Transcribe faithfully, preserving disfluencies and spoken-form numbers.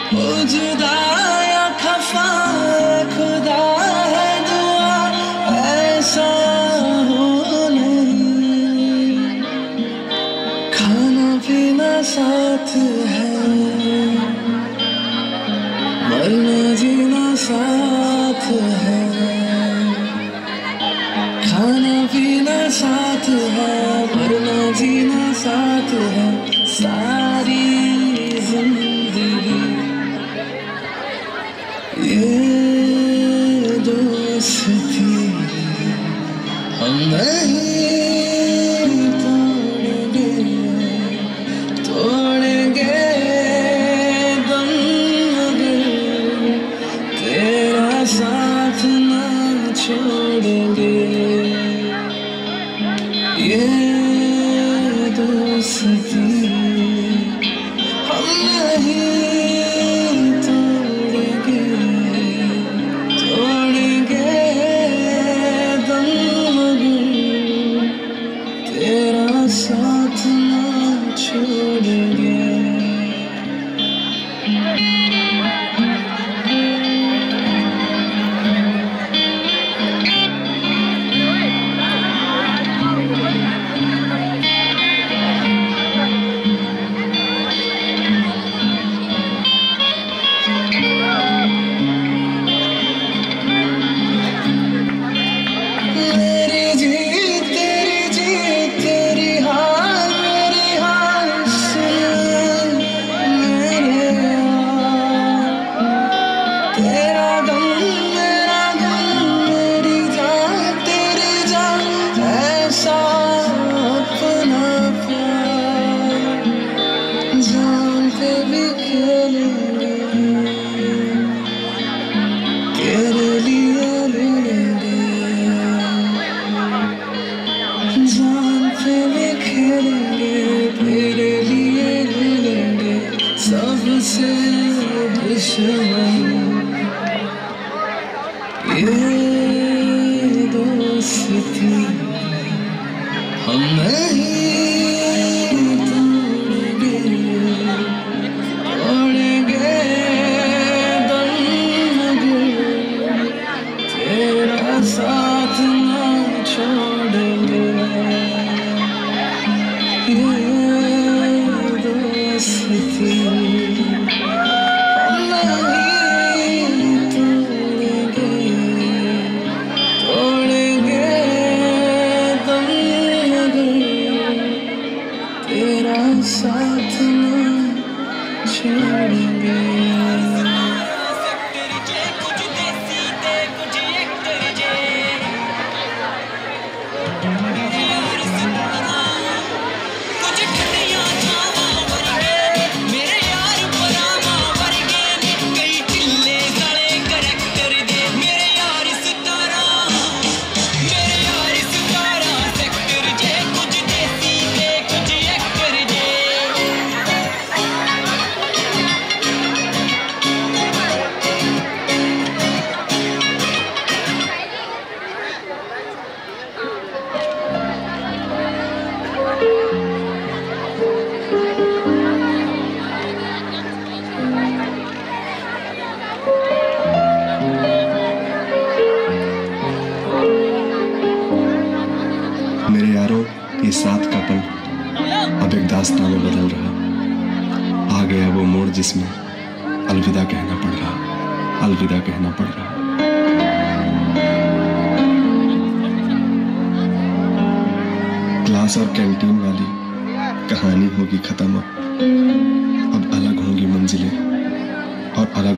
ओ जुदा या खफा खुदा है दुआ ऐसा हो नहीं। खाना पीना साथ है, मरना जीना साथ है। खाना पीना साथ है, मरना जीना साथ है। सारी जिंदगी ये दोस्ती हम नहीं तोड़ेंगे, तोड़ेंगे दम मगर तेरा साथ ना छोड़ेंगे। ये दोस्ती हम नहीं तोड़ेंगे, तोड़ेंगे दम मगर तेरा साथ ना छोड़ेंगे। जान पे भी खेलेंगे, तेरे लिए लेंगे सबसे दुश्मन। ये दोस्ती हम नहीं तोड़ेंगे, तोड़ेंगे दम मगर तेरा साथ ना छोड़ेंगे। ये दोस्ती हम नहीं तोड़ेंगे, तोड़ेंगे दम मगर तेरा साथ ना छोड़ेंगे। मेरे यारों, ये साथ का पल अब एक दास्तान में बदल रहा। आ गया वो मोड़ जिसमें अलविदा कहना पड़ रहा, अलविदा कहना पड़ रहा। क्लास और कैंटीन वाली कहानी होगी खत्म, अब अब अलग होंगी मंजिलें।